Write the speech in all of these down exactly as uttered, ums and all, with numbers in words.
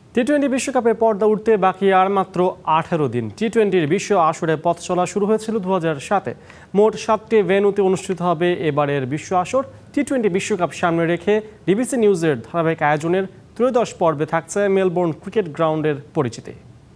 T twenty বিশ্বকাপে পর্দা উঠতে বাকি আর মাত্র আঠারো দিন। টি টোয়েন্টির বিশ্ব আসরে পথ চলা শুরু হয়েছিল দু হাজার সাতে। মোট সাতটি ভেন্যুতে অনুষ্ঠিত হবে এবারের বিশ্ব আসর। টি টোয়েন্টি বিশ্বকাপ সামনে রেখে ডিবিসি নিউজের ধারাবাহিক আয়োজনের ত্রয়োদশ পর্বে থাকছে মেলবোর্ন ক্রিকেট গ্রাউন্ডের পরিচিতি।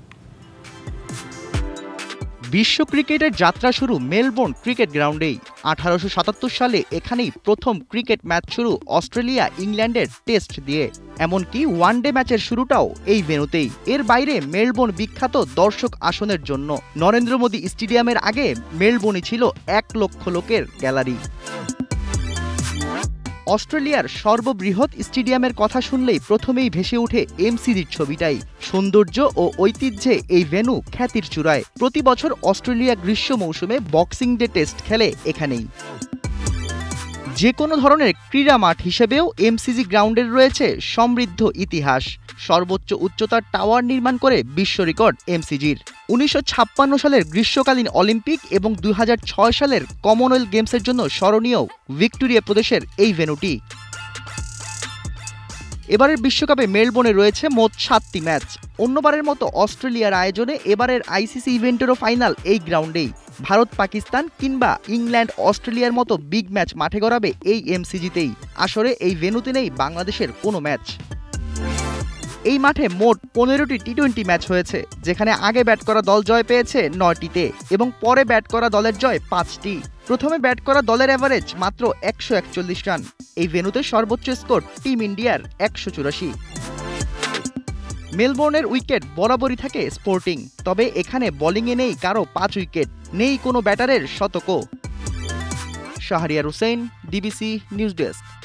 বিশ্ব ক্রিকেটের যাত্রা শুরু মেলবোর্ন ক্রিকেট গ্রাউন্ডেই। আঠারোশো সাতাত্তর সালে এখানেই প্রথম ক্রিকেট ম্যাচ শুরু অস্ট্রেলিয়া ইংল্যান্ডের টেস্ট দিয়ে। এমনকি ওয়ানডে ম্যাচের শুরুটাও এই ভেন্যুতেই। এর বাইরে মেলবোর্ন বিখ্যাত দর্শক আসনের জন্য। নরেন্দ্র মোদী স্টেডিয়ামের আগে মেলবোর্নই ছিল এক লক্ষ লোকের গ্যালারি। অস্ট্রেলিয়ার সর্ববৃহৎ স্টেডিয়ামের কথা শুনলেই প্রথমেই ভেসে ওঠে এমসিজির ছবিটাই। সৌন্দর্য ও ঐতিহ্যে এই ভেন্যু খ্যাতির চূড়ায়। প্রতি বছর অস্ট্রেলিয়া গ্রীষ্ম মৌসুমে বক্সিং ডে টেস্ট খেলে এখানেই। যে কোনো ধরনের ক্রীড়া মাঠ হিসেবেও এমসিজি গ্রাউন্ডের রয়েছে সমৃদ্ধ ইতিহাস। সর্বোচ্চ উচ্চতার টাওয়ার নির্মাণ করে বিশ্ব রেকর্ড এমসিজির। উনিশশো ছাপ্পান্ন সালের গ্রীষ্মকালীন অলিম্পিক এবং দুই হাজার ছয় সালের কমনওয়েলথ গেমসের জন্য স্মরণীয় ভিক্টোরিয়া প্রদেশের এই ভেন্যুটি। এবারের বিশ্বকাপে মেলবোর্নে রয়েছে মোট সাতটি ম্যাচ। অন্যবারের মতো অস্ট্রেলিয়ার আয়োজনে এবারের আইসিসি ইভেন্টেরও ফাইনাল এই গ্রাউন্ডেই। ভারত পাকিস্তান কিংবা ইংল্যান্ড অস্ট্রেলিয়ার মতো বিগ ম্যাচ মাঠে গড়াবে এই এমসিজিতেই। আসরে এই ভেন্যুতে নেই বাংলাদেশের কোনো ম্যাচ। এই মাঠে মোট পনেরোটি টি টোয়েন্টি ম্যাচ হয়েছে, যেখানে আগে ব্যাট করা দল জয় পেয়েছে নয়টিতে এবং পরে ব্যাট করা দলের জয় পাঁচটি। প্রথমে ব্যাট করা দলের অ্যাভারেজ মাত্র একশো একচল্লিশ রান। এই ভেন্যুতে সর্বোচ্চ স্কোর টিম ইন্ডিয়ার একশো চুরাশি। মেলবোর্নের উইকেট বরাবরই থাকে স্পোর্টিং, তবে এখানে বোলিংয়ে নেই কারো পাঁচ উইকেট, নেই কোনো ব্যাটারের শতকও। Shahriar Hossain, DBC news desk.